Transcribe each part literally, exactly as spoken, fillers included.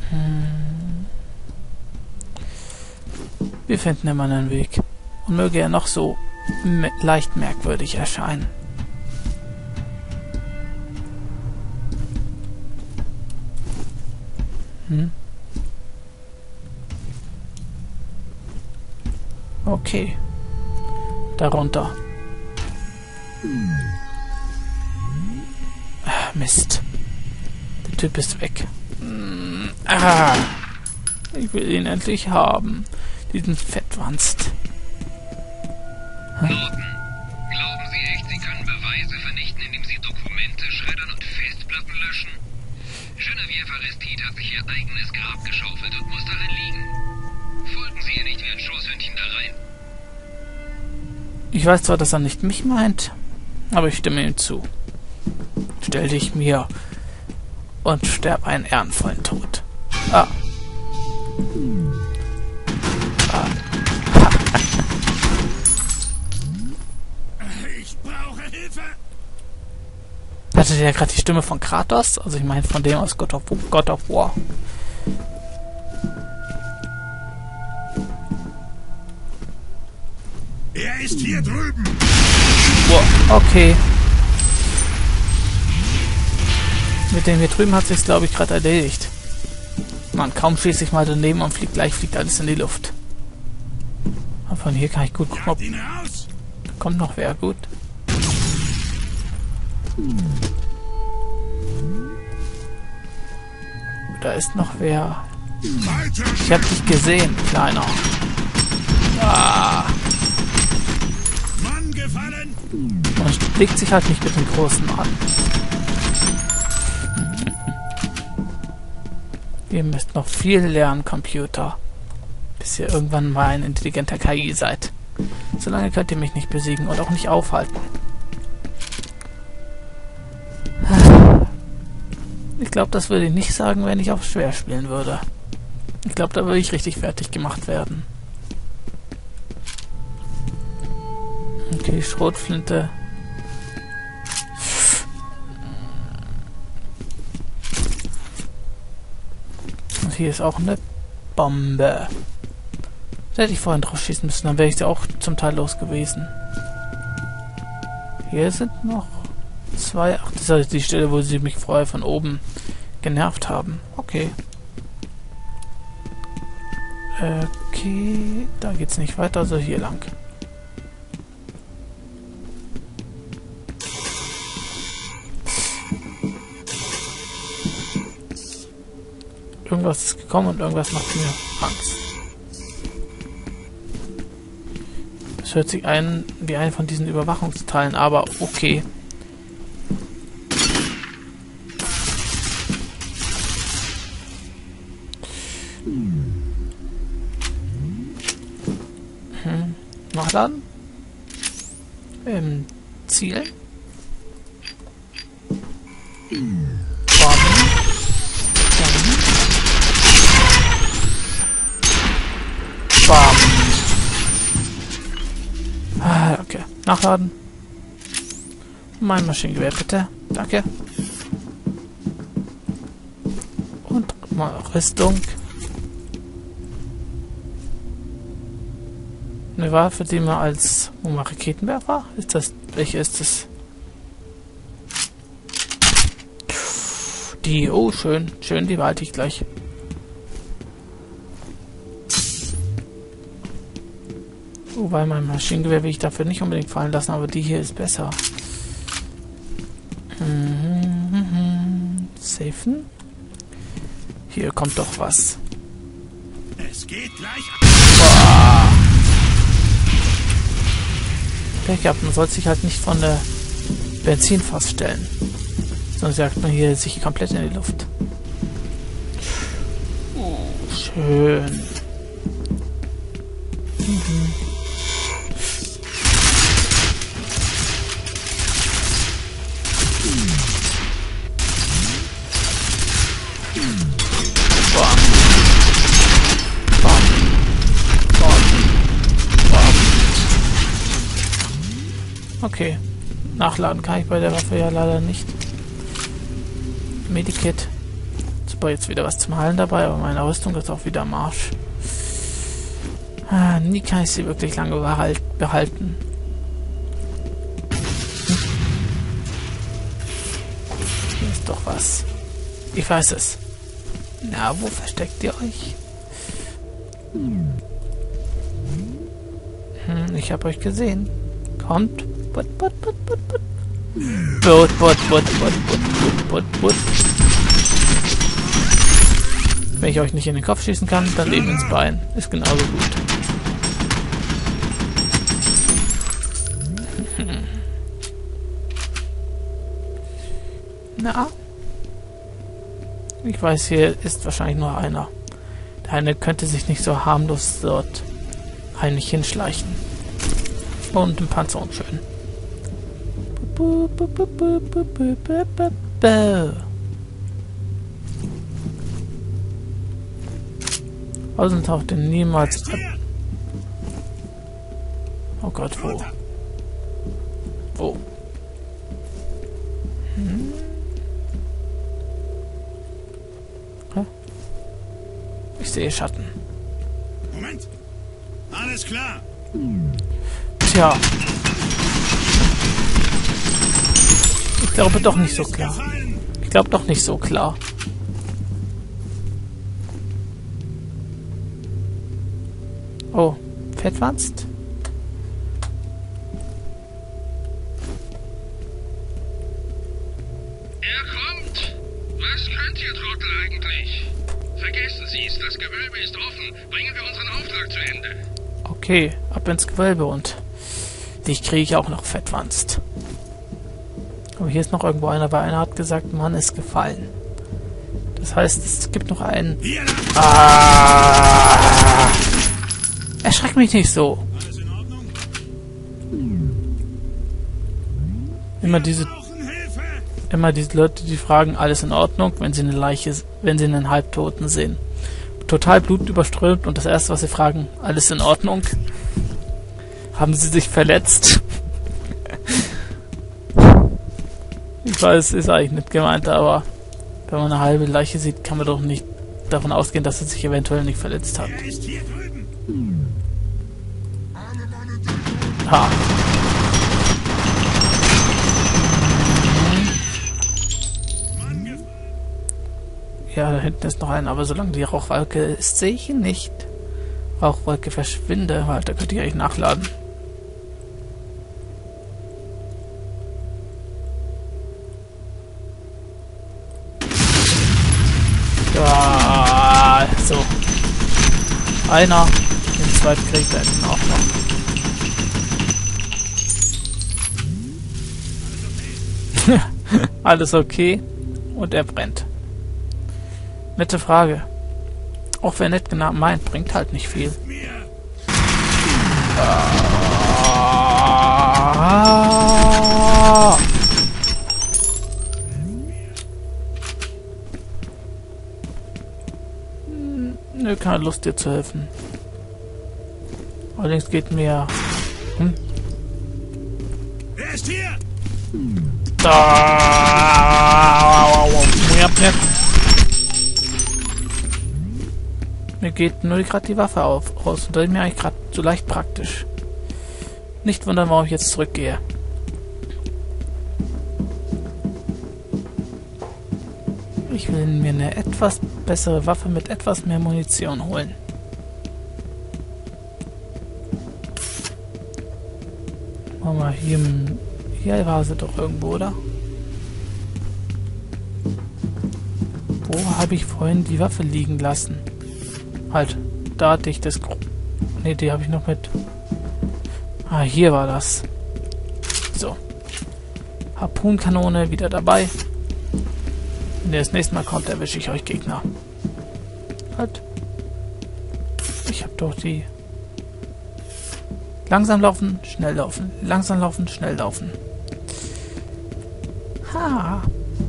Hm. Wir finden immer einen Weg. Und möge er noch so me leicht merkwürdig erscheinen. Hm. Okay. Darunter. Ah, Mist. Der Typ ist weg. Ah. Ich will ihn endlich haben. Diesen Fettwanst. Norton, glauben Sie echt, Sie können Beweise vernichten, indem Sie Dokumente schreddern und Festplatten löschen? Genevieve Aristide hat sich ihr eigenes Grab geschaufelt und muss darin liegen. Folgen Sie ihr nicht wie ein Schoßhündchen da rein. Ich weiß zwar, dass er nicht mich meint, aber ich stimme ihm zu. Stell dich mir und sterb einen ehrenvollen Tod. Ah. Ah. Ich brauche Hilfe! Hatte der gerade die Stimme von Kratos? Also ich meine von dem aus God of, God of War. Er ist hier drüben! Wow, okay. Mit dem hier drüben hat sich's, glaube ich, gerade erledigt. Man, kaum schieße ich mal daneben und fliegt gleich, fliegt alles in die Luft. Und von hier kann ich gut gucken, ob... ihn raus! Da kommt noch wer, gut. Da ist noch wer. Ich hab dich gesehen, Kleiner. Ah. Mann gefallen! Man legt sich halt nicht mit den Großen an. Ihr müsst noch viel lernen, Computer. Bis ihr irgendwann mal ein intelligenter K I seid. Solange könnt ihr mich nicht besiegen und auch nicht aufhalten. Ich glaube, das würde ich nicht sagen, wenn ich auf schwer spielen würde. Ich glaube, da würde ich richtig fertig gemacht werden. Okay, Schrotflinte. Und hier ist auch eine Bombe. Da hätte ich vorhin drauf schießen müssen, dann wäre ich sie auch zum Teil los gewesen. Hier sind noch zwei. Ach, das ist die Stelle, wo sie mich vorher von oben genervt haben. Okay. Okay, da geht's nicht weiter, also hier lang. Irgendwas ist gekommen und irgendwas macht mir Angst. Es hört sich ein wie ein von diesen Überwachungsteilen, aber okay. Hm. Nachladen. Ähm, Ziel. Bam. Ah, okay. Nachladen. Mein Maschinengewehr, bitte. Danke. Und mal Rüstung. Eine Waffe, die man als oh, mal Raketenwerfer? Ist das. Welche ist das? Die, oh schön. Schön, die behalte ich gleich. Wobei mein Maschinengewehr will ich dafür nicht unbedingt fallen lassen, aber die hier ist besser. Mhm. Safen. Hier kommt doch was. Es geht gleich. Boah. Pech gehabt, man sollte sich halt nicht von der Benzinfass stellen. Sonst jagt man hier sich komplett in die Luft. Oh, schön. Mhm. Okay. Nachladen kann ich bei der Waffe ja leider nicht. Medikit. super jetzt wieder was zum Heilen dabei, aber meine Rüstung ist auch wieder am Arsch. Ah, nie kann ich sie wirklich lange behalten. Hm. Hier ist doch was. Ich weiß es. Na, wo versteckt ihr euch? Hm, ich habe euch gesehen. Kommt. But, but, but, but, but. But, but, but, but, but, but, but. Wenn ich euch nicht in den Kopf schießen kann, dann eben ins Bein. Ist genauso gut. Na? Ich weiß, hier ist wahrscheinlich nur einer. Der eine könnte sich nicht so harmlos dort heimlich hinschleichen. Und ein Panzer und schön. Außen taucht er niemals ab. Oh Gott, wo? Wo? Hm? Hä? Ich sehe Schatten. Moment. Alles klar. Tja. Ich glaube doch nicht so klar. Ich glaube doch nicht so klar. Oh, Fettwanst? Er kommt! Was könnt ihr, Trottel, eigentlich? Vergessen Sie es, das Gewölbe ist offen. Bringen wir unseren Auftrag zu Ende. Okay, ab ins Gewölbe und dich kriege ich auch noch, Fettwanst. Aber hier ist noch irgendwo einer, weil einer hat gesagt, Mann ist gefallen. Das heißt, es gibt noch einen... Ah! Erschreck mich nicht so. Alles in Ordnung? Immer diese... Immer diese Leute, die fragen, alles in Ordnung, wenn sie eine Leiche, wenn sie einen Halbtoten sehen. Total blutüberströmt und das erste, was sie fragen, alles in Ordnung? Haben sie sich verletzt? Ich weiß, ist eigentlich nicht gemeint, aber wenn man eine halbe Leiche sieht, kann man doch nicht davon ausgehen, dass er sich eventuell nicht verletzt hat. Er ist hier drüben. Ha. Ja, da hinten ist noch einer, aber solange die Rauchwolke ist, sehe ich ihn nicht. Rauchwolke verschwinde, weil da könnt ihr eigentlich nachladen. Ja, so. Einer, den zweiten kriegt er hinten auch noch. Alles okay. Und er brennt. Nette Frage. Auch wer nett genau meint, bringt halt nicht viel. Ah. Nö, keine Lust dir zu helfen. Allerdings geht mir... Hm? Wer ist hier? Da. Mir geht nur gerade die Waffe auf, aus und das ist mir eigentlich gerade so leicht praktisch. Nicht wundern, warum ich jetzt zurückgehe. Ich will mir eine etwas bessere Waffe mit etwas mehr Munition holen. Machen wir hier... Hier war sie doch irgendwo, oder? Wo habe ich vorhin die Waffe liegen lassen? Halt, da hatte ich das... Ne, die habe ich noch mit... Ah, hier war das. So. Harpunkanone wieder dabei. Wenn ihr das nächste Mal kommt, erwische ich euch Gegner. Halt. Ich habe doch die... Langsam laufen, schnell laufen. Langsam laufen, schnell laufen. Ha.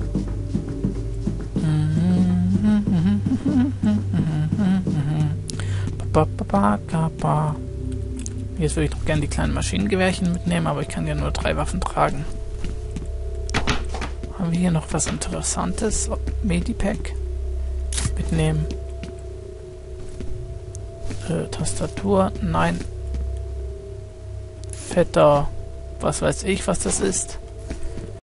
Jetzt würde ich noch gerne die kleinen Maschinengewehrchen mitnehmen, aber ich kann ja nur drei Waffen tragen. Haben wir hier noch was Interessantes? Medipack. Mitnehmen. Äh, Tastatur, nein. Fetter, was weiß ich, was das ist.